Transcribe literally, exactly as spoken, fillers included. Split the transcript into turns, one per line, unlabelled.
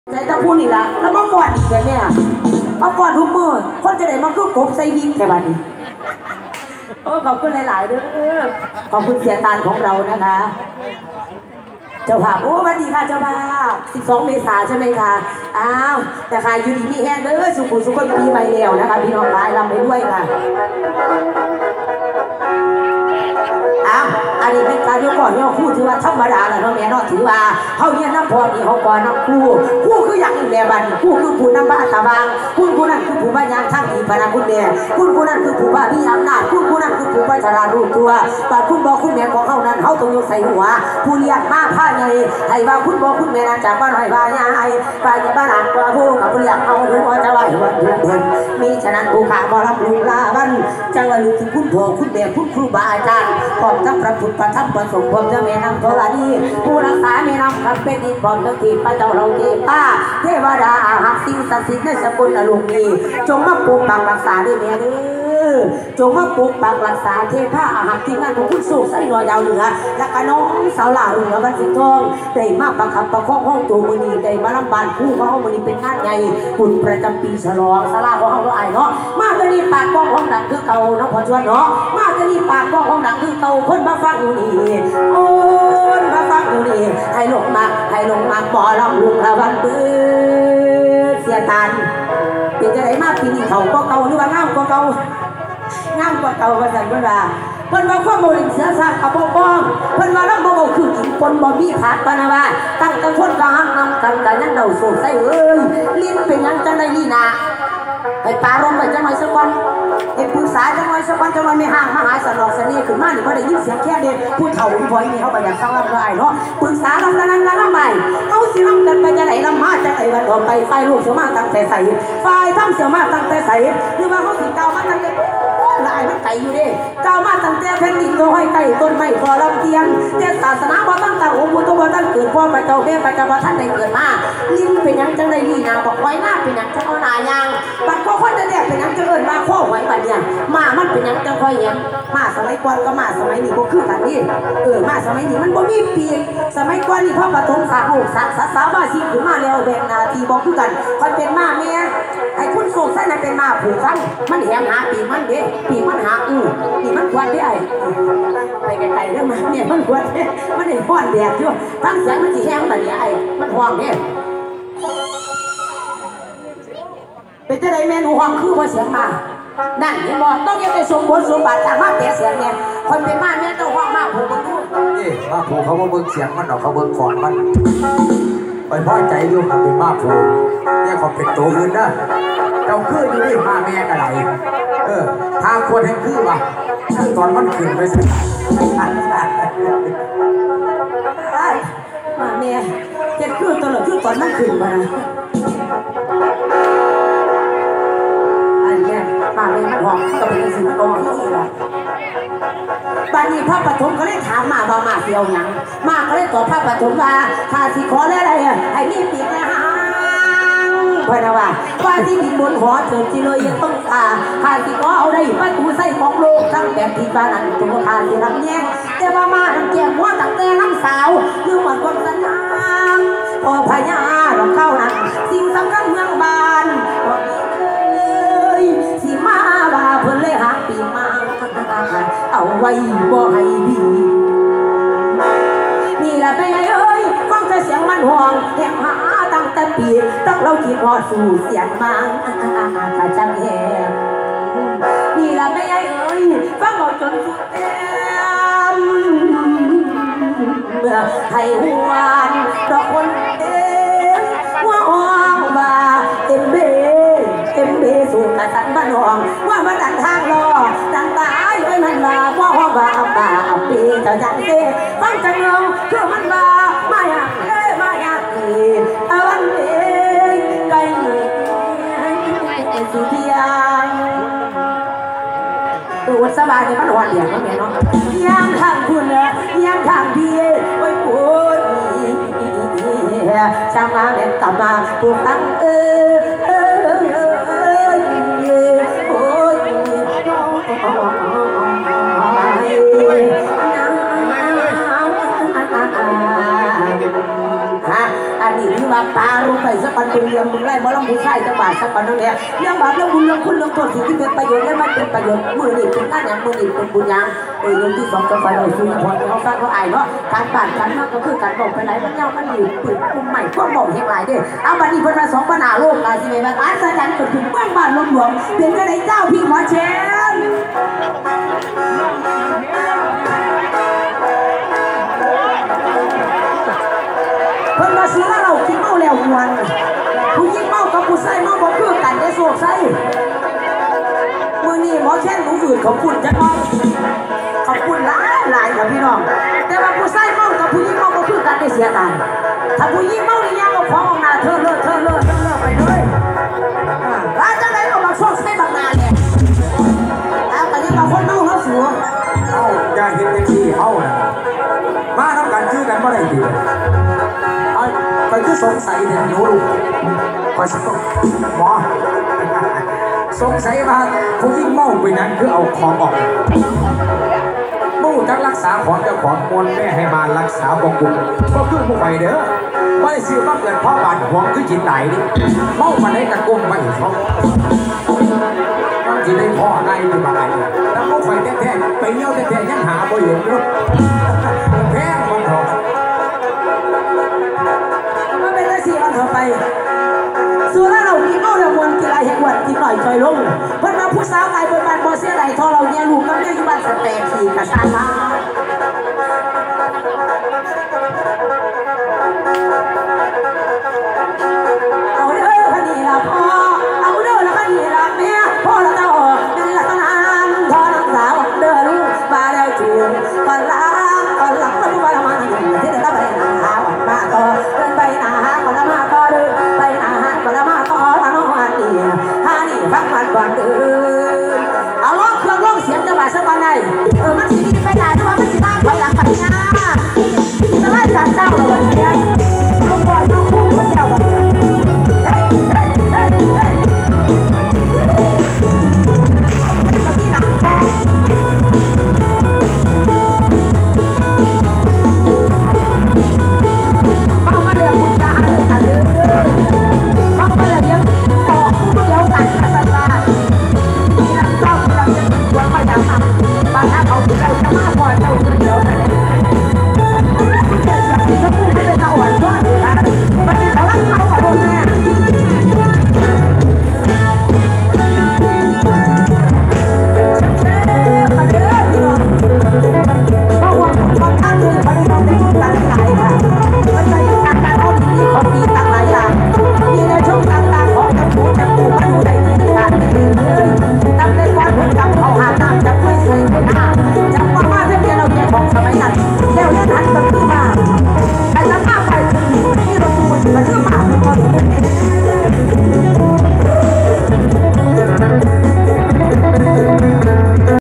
ใจตะพูนี่ละแล้วมาก่อนอีกเลยเนี่ยมาก่อนทุกมือคนจะได้มาคือกบใส่วิ่งแค่บัดนี้โอ้ขอบคุณหลายๆด้วยขอบคุณเสียตาลของเรานะคะเจ้าภาพโอ้สวัสดีค่ะเจ้าภาพสิบสองเมษาใช่ไหมคะอ้าวแต่ค่ะอยู่ดีมีแห้งเด้อสุขุสุขคนปีใหม่แล้วนะคะพี่น้องร้ายรำไปด้วยค่ะอ้าวอันนี้เป็นการยกก่อนยกคู่ถือว่าธรรมดาแหละเนาะแม่เนาะถือว่าเขาเนี่ยน้ำพอนี่เขาก่อนน้ำคู่คู่คืออย่างอื่นแม่บันคู่คือผู้น้ำบ้าตาบางคุณผู้นั้นคือผู้บ้ายางทั้งอีพนาคุณแม่คุณผู้นั้นคือผู้บ้าพี่อำนาจคุณผู้นั้นคือผู้บ้าชราลูกตัวบาดคุณบอกคุณแม่ของเขานั้นเขาต้องยกใส่หัวผู้เลี้ยงมาผ้าใหญ่ให้ว่าคุณบอกคุณแม่นั้นจากบ้านหอยบ้านยายบ้านจะบ้านอ่างกว่าผู้กับผู้เลี้ยงเอาหรือว่าจะไหววันเดือนมีฉะนั้นผู้ขาบรับลูกลาบันจังหวะลูกถึงคุณพ่อคุณแม่คุณครูบาอาจารย์พร้อมทั้งพระพุทธพระธรรมพระสงฆ์พร้อมทั้งแม่นำโทราดีผู้รักษาแม่นำคำเป็นอินพร้อมทั้งทีพระเจ้าเราเทพาเทวดาอาหักสิ่งศักดิ์สิทธิ์ในสกุลอรุณนี้จงมาปกปักรักษาด้วยแม่เด้อจงมาปกปักรักษาเทพาอาหักที่งานของคุณสุขใส่รอยดาวเหนือและกน้องสาวหล่าเหนือบันสิงห์ทองได้มาประคับประคองห้องตัวมือนีได้มาลำบานคู่ของห้องมือนีเป็นงานใหญ่บุญประจำปีฉลองสลาของห้องเราไอ้เนาะมาจะนี่ปากกล้องห้องดังคือเก่าน้องพอชวนเนาะมาจะนี่ปากกล้องห้องดังคือเก่าคนมาฟังอยู่นี่โอ้ยมาฟังอยู่นี่ให้ลงมาให้ลงมาปอลำลุงละวันเบื่อเสียตันเดี๋ยวจะได้มาปีนี้เขาก็เก่าหรือว่างามก็เก่างามกว่าเก่าภาษาเวลาเพิ่นว่าข้อมูลเสือซากกับบ่บ้องเพิ่นว่าลำบ่บ่คือกินปนบ่มีผัดปานะว่าตั้งแต่คนกลางนำกันกันยังเดาโศกใส่เอ้ยลิ้นเป็นยังจังได๋นี่นะไอ้ปลาลงไปจังหน่อยสักวันไอ้ผู้สายจังหน่อยสักวันจังหน่อยไม่ห่างมาหาสนอกเสน่ห์ขึ้นมานี่บ่ได้ยินเสียงแค่เด็กผู้เฒ่าผู้พ่อยนี่เขาก็อยากฟังลำได้เนาะปรึกษาลำนั้นลำใหม่เขาสิลำกันไปจะไหนลำมาจะไหนวันออกไปไฟลูกเสียมาตั้งแต่ใส่ไฟทำเสียมาตั้งแต่ใส่หรือว่าเขาสิเก่ามาตั้งแต่ลายมันไก่อยู่ดิเก่ามาตั้งแต่แผ่นดินตัวห้อยไก่ต้นไม้พอลำเทียนแต่ศาสนาบ่ตั้งแต่องค์พุทธบ่ตั้งเกิดพ่อไปเจ้าแม่ไปเจ้าบ่ท่านได้เกิดมาลิ้นเป็นยังจังได้นี่นาบอกไว้หน้าเป็นยังจะเอาหน้ายางบัดพ่อคนจะแดกเป็นยังจะเอิ้นมาข้อไว้บัดเนี่ยมามันเป็นยังจังค่อยเห็นมาสมัยก่อนก็มาสมัยนี้บ่คือกันนี่เออมาสมัยนี้มันบ่มีปีกสมัยก่อนนี่พ่อปฐมสาหูสักษาสาวมาสิขึ้นมาแล้วแบ่งหน้าที่บ่คือกันค่อยเป็นมาแม่ไอ้คุณโศกใส่น่ะเป็นมาผูกกันมันแหงหาปีมันเด้ปีมันหาอือปีมันควรได้ไอ้ไปไกลๆเด้อมาเนี่ยมันควรเด้มันได้ฮ้อนแดดอยู่ทั้งเสียงมันสิแห้งบัดนี้ไอ้มันฮ้อนเด้เป็นจังได๋แม่หนูฮ้อนคือบ่เสียงมานั่นเห็นบ่ต้องยังได้สมบูรณ์สมบัติจากมาแต่เสียงเนี่ยคนเป็นมาแม่ต้องฮ้อนมาผูกมันดู
นี่มาผูกเขาบ่เบิ่งเสียงมันดอกเขาเบิ่งฟอนมันไปพอใจอยู่กับเป็นมาผูกเนี่ยเขาเป็นตัวอื่นนะเจ้าคืออยู่นี่มาแม่กะไหลเออทางควรให้คือว่ะคือตอนมันขึ้นไปสิ
มาแม่เฮ็ดคือตลอดคือตอนมันขึ้นมาอันนี้มาแม่มันฮ้อนก็เป็นสิ่งที่ต้องนี่ล่ะบาดนี้พระปฐมก็เลยถามมาว่ามาเสียวหยังมาก็เลยตอบพระปฐมว่าถ้าสิขอแล้วอะไรไอ้นี่ปีกนะฮะพระว่าว่าที่ดินบนหอเถิดที่เลยยังต้องตาถ้าสิขอเอาได้ประตูใส่ของโลกทั้งแบบที่บ้านอันตัวทานที่รับแย่งแต่ว่ามาทำแจงว่าตั้งแต่น้ำสาวคือเหมือนความสัญญาพอพญาเราเข้านั้นสิ่งสำคัญเมืองบ้านสิมาว่าเพิ่นเลยหาปีมาเอาไว้บ่ให้ดีนี่แหละเป็นไงเอ้ยฟังแต่เสียงมันห่วงแหกหาตั้งแต่ปีตั้งเราคิดพอสู่เสียงมังขาจังแหงนี่แหละเป็นไงเอ้ยฟังหมดจนสุดเต็มเมื่อให้หวนดอกคนเอ็มว่าอ่องบ่าเต็มเบเต็มเบสู่กระสันบ้านห่องว่ามาดันทางรอดังตายไว้มันว่าว่าห้องบ่าบ่าปีเจ้าจังเซ่ฟังจังลงคือมันบ่ามาอยากเอ้มาอยากอีตะวันเองไกลสุดที่ยังตัวสบายเลยมันหวานเหลี่ยมแล้วแม่เนาะยังทางคุณเนอะยังทางพี่โอ้ยปวดช่างมาเด็กกลับมาปวดตั้งเออเออเออเออโอ้ยฮะอันนี้คือว่าปลาลูกไปสักปันเป็นเรื่องมึงไล่มาลองผู้ชายจังหวะสักปันนั่นแหละเรื่องบาปเรื่องบุญเรื่องคุณเรื่องโทษสิ่งที่เป็นประโยชน์และไม่เป็นประโยชน์มือนี่เป็นงานอย่างมือนี่เป็นบุญยังเออเรื่องที่สองจะไปเราสู่พรเขาฟังเขาอายเนาะการบ้านการนั่งก็คือการบอกไปไหนมันเงามันอยู่ปืนปุ่มใหม่ก็บอกเฮงหลายเด้เอาบัดนี้เพิ่นมาสองปัญหาโลกอาสิเมมันอัศจรรย์เกิดขึ้นเมืองบ้านหลวงเป็นกระไดเจ้าพี่หมอเชนเพิ่นมาซื้อเรากินเมาแล้วมวนผู้หญิงเมากับผู้ชายเมาบ่คือกันได้โศกไส้มื้อนี้หมอเชนรู้อื่นขอบคุณจังน้อยขอบคุณหลายหลายครับพี่น้องแต่ว่าผู้ชายเมากับผู้หญิงเมาบ่คือกันได้เสียตังค์ถ้าผู้หญิงเมานี่ยังเอาของออกหน้าเธอเลิศเธอเลิศเธอเลิศไปเลยร้านจังไหนก็มาโศกไส้บางนาเนี่ยเอาแต่ยังบางคนเมาเขาสัว
เอาอย่าเห็นแต่ที่เฮาน่ะมาทำกันคือกันบ่ได้ดีเอาไปคือสงสัยเนี่ยหนูลูกคอยสักหมอสงสัยว่าผู้หญิงเมาไปนั้นคือเอาของออกมู่จักรักษาของเจ้าของมวลแม่ให้มารักษาบกุลก็คือผู้ใหญ่เด้อไม่ได้ซื้อมาเกิดพ่อบาดห่วงคือจิตไหนนี่เมามาได้กระกุ้มไปเขาที่ได้พ่อได้หรือเปล่าแล้วผู้ใหญ่แท้ๆไปเยี่ยวแท้ๆยังหาบ่เห็นลูกแพ้มันเถอะ
มันเป็นได้สี่วันต่อไปส่วนถ้าเรามีเมาแล้วมวนกีฬาแห่งวันกินหน่อยจอยลงเพิ่นมาผู้สาวไก่เปิดบ้านบ่เสียไหลทอเราเนี่ยลูกก็เนี่ยอยู่บ้านสแตกขี่กระชากมา